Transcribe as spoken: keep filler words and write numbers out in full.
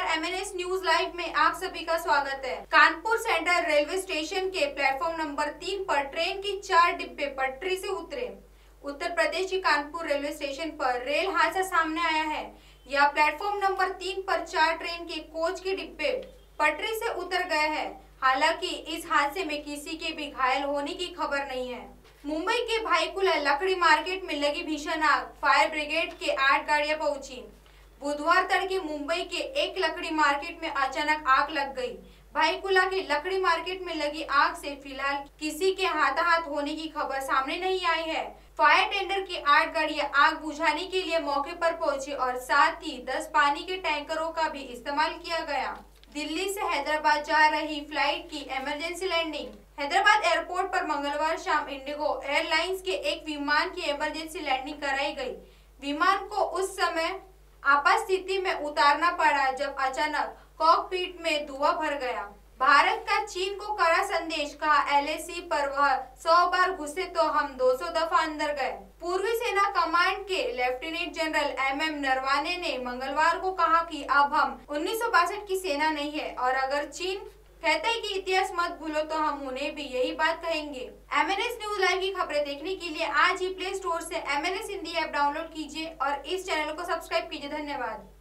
MNS news live में आप सभी का स्वागत है। कानपुर सेंट्रल रेलवे स्टेशन के प्लेटफॉर्म नंबर तीन पर ट्रेन की चार डिब्बे पटरी से उतरे। उत्तर प्रदेश के कानपुर रेलवे स्टेशन पर रेल हादसा सामने आया है। यह प्लेटफॉर्म नंबर तीन पर चार ट्रेन के कोच के डिब्बे पटरी से उतर गए हैं। हालांकि इस हादसे में किसी के भी घायल होने की खबर नहीं है। मुंबई के भाईकुला लकड़ी मार्केट में लगी भीषण आग, फायर ब्रिगेड के आठ गाड़ियां पहुंची। बुधवार तड़के मुंबई के एक लकड़ी मार्केट में अचानक आग लग गई। भाईकुला के लकड़ी मार्केट में लगी आग से फिलहाल किसी के हाथाहाथ होने की खबर सामने नहीं आई है। फायर टेंडर की आठ गाड़ियां आग बुझाने के लिए मौके पर पहुंची और साथ ही दस पानी के टैंकरों का भी इस्तेमाल किया गया। दिल्ली से हैदराबाद जा रही फ्लाइट की इमरजेंसी लैंडिंग। हैदराबाद एयरपोर्ट पर मंगलवार शाम इंडिगो एयरलाइंस के एक विमान की इमरजेंसी लैंडिंग कराई गई। विमान को उस समय आपात स्थिति में उतारना पड़ा जब अचानक कॉकपिट में धुआं भर गया। भारत का चीन को कड़ा संदेश, कहा एलएसी पर वह सौ बार घुसे तो हम दो सौ दफा अंदर गए। पूर्वी सेना कमांड के lieutenant general M M Naravane ने मंगलवार को कहा कि अब हम उन्नीस सौ बासठ की सेना नहीं है और अगर चीन कहता है कि इतिहास मत भूलो तो हम उन्हें भी यही बात कहेंगे। एमएनएस न्यूज लाइव की खबरें देखने के लिए आज ही प्ले स्टोर से एमएनएस हिंदी ऐप डाउनलोड कीजिए और इस चैनल को सब्सक्राइब कीजिए। धन्यवाद।